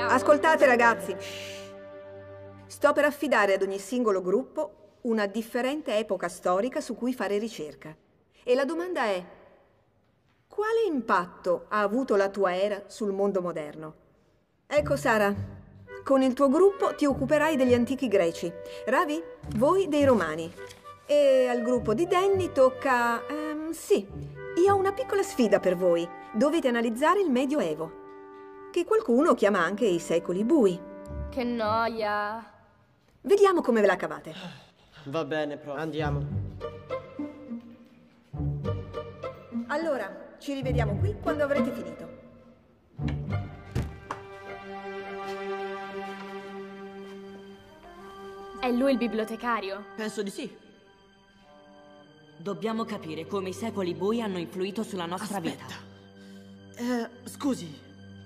storia. Ascoltate, ragazzi. Sto per affidare ad ogni singolo gruppo una differente epoca storica su cui fare ricerca. E la domanda è: quale impatto ha avuto la tua era sul mondo moderno? Ecco, Sara, con il tuo gruppo ti occuperai degli antichi greci. Ravi, voi dei romani. E al gruppo di Danny tocca... sì, io ho una piccola sfida per voi. Dovete analizzare il Medioevo, che qualcuno chiama anche i secoli bui. Che noia. Vediamo come ve la cavate. Va bene, prof. Andiamo. Allora, ci rivediamo qui quando avrete finito. È lui il bibliotecario? Penso di sì. Dobbiamo capire come i secoli bui hanno influito sulla nostra Aspetta. vita. Scusi.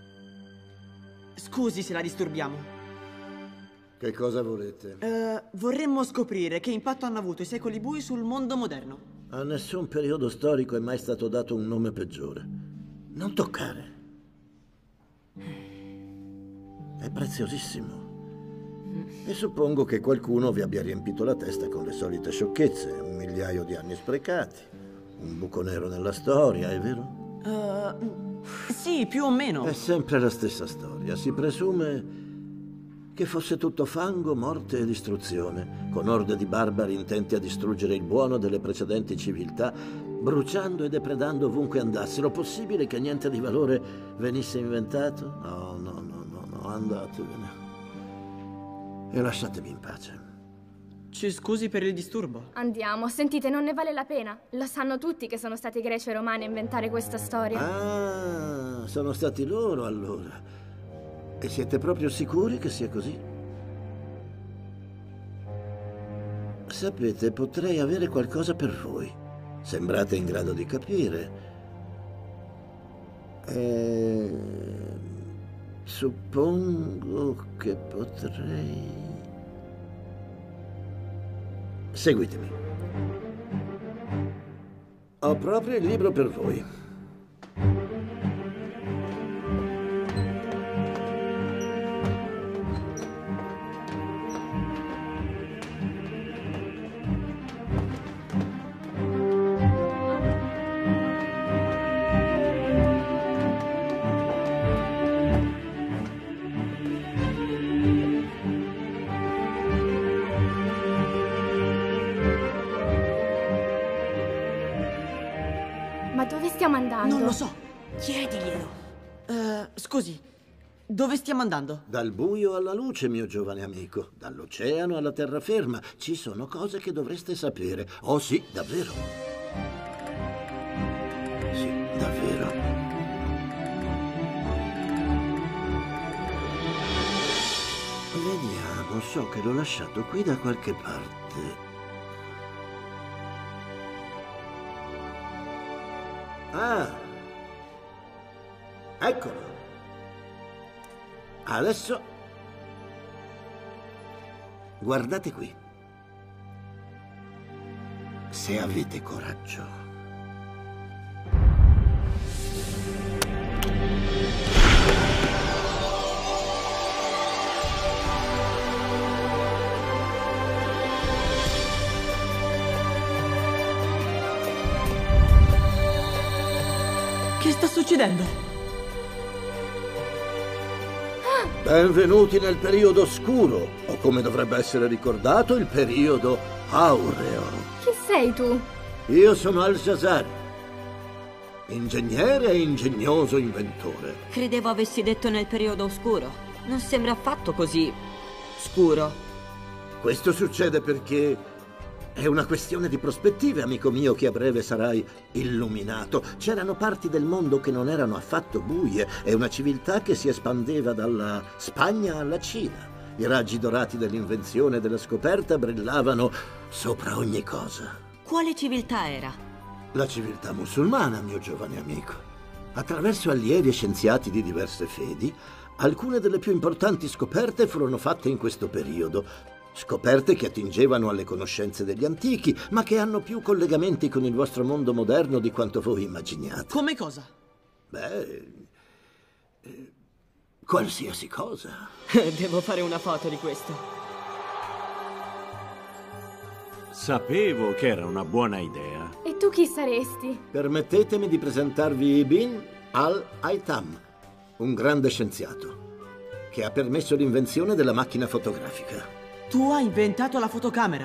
Scusi se la disturbiamo. Che cosa volete? Vorremmo scoprire che impatto hanno avuto i secoli bui sul mondo moderno. A nessun periodo storico è mai stato dato un nome peggiore. Non toccare. È preziosissimo. E suppongo che qualcuno vi abbia riempito la testa con le solite sciocchezze. 1 migliaio di anni sprecati. Un buco nero nella storia, è vero? Sì, più o meno. È sempre la stessa storia. Si presume che fosse tutto fango, morte e distruzione, con orde di barbari intenti a distruggere il buono delle precedenti civiltà, bruciando e depredando ovunque andassero. Possibile che niente di valore venisse inventato? No, andatevene. E lasciatemi in pace. Ci scusi per il disturbo. Andiamo, sentite, non ne vale la pena. Lo sanno tutti che sono stati i greci e romani a inventare questa storia. Ah, sono stati loro allora. E siete proprio sicuri che sia così? Sapete, potrei avere qualcosa per voi. Sembrate in grado di capire. Suppongo che potrei... Seguitemi. Ho proprio il libro per voi. Ma dove stiamo andando? Non lo so. Chiediglielo. Scusi, dove stiamo andando? Dal buio alla luce, mio giovane amico. Dall'oceano alla terraferma. Ci sono cose che dovreste sapere. Oh sì, davvero. Sì, davvero. Vediamo, so che l'ho lasciato qui da qualche parte. Ah, eccolo. Adesso guardate qui. Se avete coraggio. Che sta succedendo? Benvenuti nel periodo oscuro, o come dovrebbe essere ricordato, il periodo aureo. Chi sei tu? Io sono Al-Jazari, ingegnere e ingegnoso inventore. Credevo avessi detto nel periodo oscuro. Non sembra affatto così scuro. Questo succede perché è una questione di prospettive, amico mio, che a breve sarai illuminato. C'erano parti del mondo che non erano affatto buie e una civiltà che si espandeva dalla Spagna alla Cina. I raggi dorati dell'invenzione e della scoperta brillavano sopra ogni cosa. Quale civiltà era? La civiltà musulmana, mio giovane amico. Attraverso allievi e scienziati di diverse fedi, alcune delle più importanti scoperte furono fatte in questo periodo. Scoperte che attingevano alle conoscenze degli antichi, ma che hanno più collegamenti con il vostro mondo moderno di quanto voi immaginiate. Come cosa? Beh, qualsiasi cosa. Devo fare una foto di questo. Sapevo che era una buona idea. E tu chi saresti? Permettetemi di presentarvi Ibn al-Haytham, un grande scienziato che ha permesso l'invenzione della macchina fotografica. Tu hai inventato la fotocamera.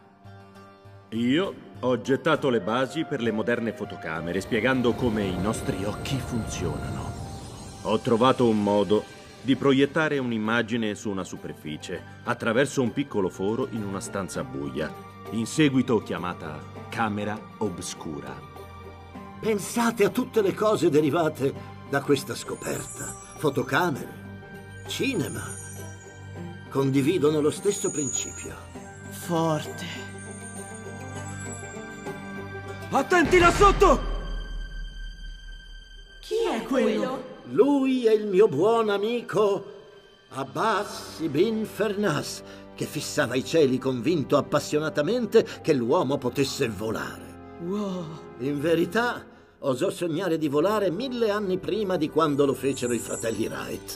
Io ho gettato le basi per le moderne fotocamere, spiegando come i nostri occhi funzionano. Ho trovato un modo di proiettare un'immagine su una superficie, attraverso un piccolo foro in una stanza buia, in seguito chiamata camera obscura. Pensate a tutte le cose derivate da questa scoperta. Fotocamere, cinema, condividono lo stesso principio. Forte. Attenti là sotto! Chi è quello? Lui è il mio buon amico Abbas ibn Firnas, che fissava i cieli convinto appassionatamente che l'uomo potesse volare. Wow. In verità, osò sognare di volare 1000 anni prima di quando lo fecero i fratelli Wright.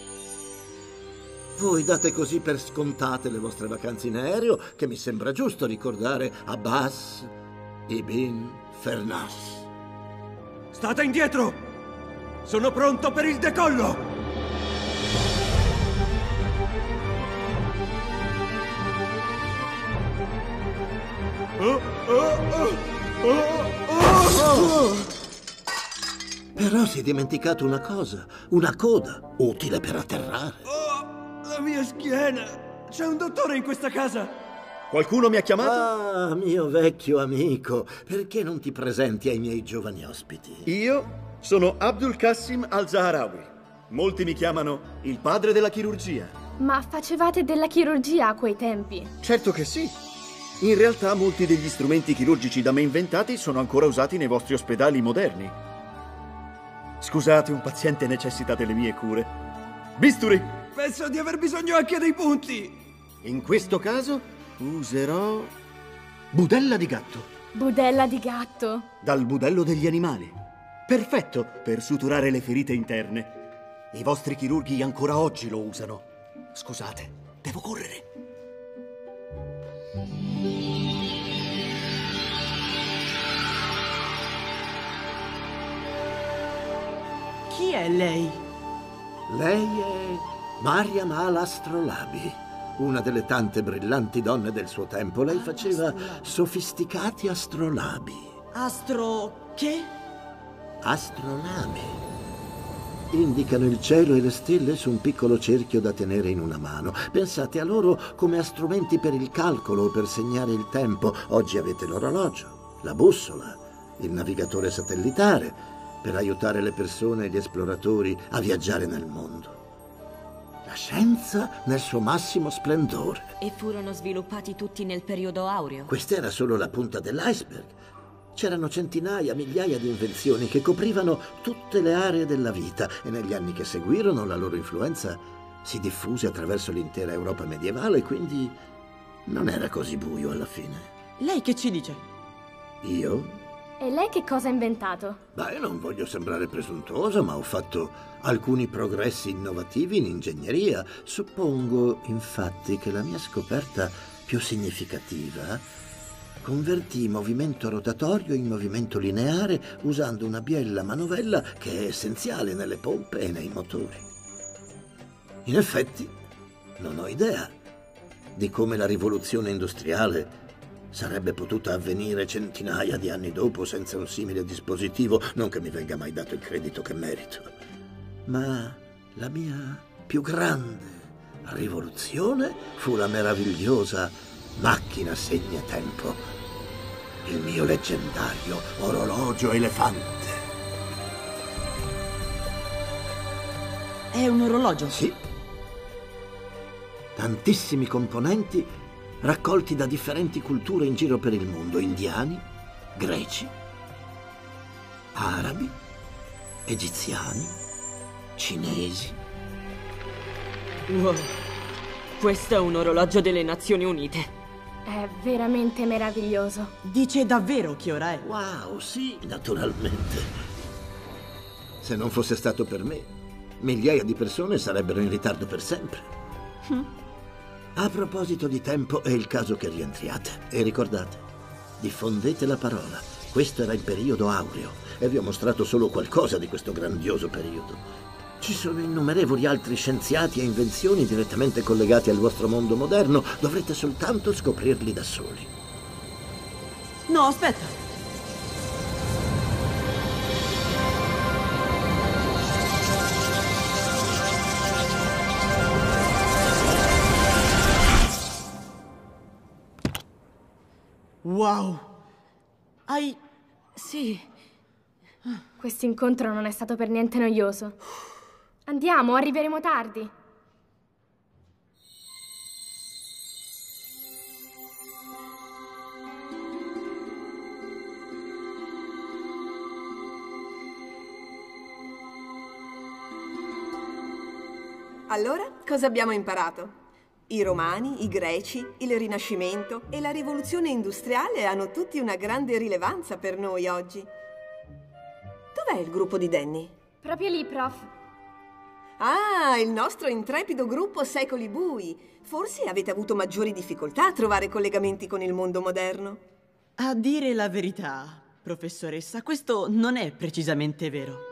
Voi date così per scontate le vostre vacanze in aereo che mi sembra giusto ricordare Abbas ibn Firnas. State indietro! Sono pronto per il decollo! Però si è dimenticato una cosa, una coda, utile per atterrare. Oh, la mia schiena! C'è un dottore in questa casa! Qualcuno mi ha chiamato? Ah, mio vecchio amico, perché non ti presenti ai miei giovani ospiti? Io sono Abdul Qasim al-Zahrawi. Molti mi chiamano il padre della chirurgia. Ma facevate della chirurgia a quei tempi? Certo che sì. In realtà molti degli strumenti chirurgici da me inventati sono ancora usati nei vostri ospedali moderni. Scusate, un paziente necessita delle mie cure. Bisturi! Penso di aver bisogno anche dei punti! In questo caso userò budella di gatto. Budella di gatto. Dal budello degli animali. Perfetto per suturare le ferite interne. I vostri chirurghi ancora oggi lo usano. Scusate, devo correre. Chi è lei? Lei è Mariam al-Astrolabi, una delle tante brillanti donne del suo tempo. Lei faceva sofisticati astrolabi. che? Astrolabi. Indicano il cielo e le stelle su un piccolo cerchio da tenere in una mano. Pensate a loro come a strumenti per il calcolo o per segnare il tempo. Oggi avete l'orologio, la bussola, il navigatore satellitare, per aiutare le persone e gli esploratori a viaggiare nel mondo. La scienza nel suo massimo splendore. E furono sviluppati tutti nel periodo aureo? Questa era solo la punta dell'iceberg. C'erano centinaia, migliaia di invenzioni che coprivano tutte le aree della vita e negli anni che seguirono la loro influenza si diffuse attraverso l'intera Europa medievale, quindi non era così buio alla fine. Lei che ci dice? Io? E lei che cosa ha inventato? Beh, non voglio sembrare presuntuoso, ma ho fatto alcuni progressi innovativi in ingegneria. Suppongo, infatti, che la mia scoperta più significativa convertì movimento rotatorio in movimento lineare usando una biella manovella che è essenziale nelle pompe e nei motori. In effetti, non ho idea di come la rivoluzione industriale sarebbe potuta avvenire centinaia di anni dopo senza un simile dispositivo, non che mi venga mai dato il credito che merito. Ma la mia più grande rivoluzione fu la meravigliosa macchina segnatempo, il mio leggendario orologio elefante. È un orologio? Sì. Tantissimi componenti raccolti da differenti culture in giro per il mondo: indiani, greci, arabi, egiziani, cinesi. Wow, questo è un orologio delle Nazioni Unite. È veramente meraviglioso. Dice davvero che ora è? Wow, sì, naturalmente. Se non fosse stato per me, migliaia di persone sarebbero in ritardo per sempre. A proposito di tempo, è il caso che rientriate. E ricordate, diffondete la parola. Questo era il periodo aureo e vi ho mostrato solo qualcosa di questo grandioso periodo. Ci sono innumerevoli altri scienziati e invenzioni direttamente collegati al vostro mondo moderno. Dovrete soltanto scoprirli da soli. No, aspetta. Wow. Sì. Questo incontro non è stato per niente noioso. Andiamo, arriveremo tardi. Allora, cosa abbiamo imparato? I Romani, i Greci, il Rinascimento e la rivoluzione industriale hanno tutti una grande rilevanza per noi oggi. Dov'è il gruppo di Danny? Proprio lì, prof. Ah, il nostro intrepido gruppo Secoli Bui. Forse avete avuto maggiori difficoltà a trovare collegamenti con il mondo moderno. A dire la verità, professoressa, questo non è precisamente vero.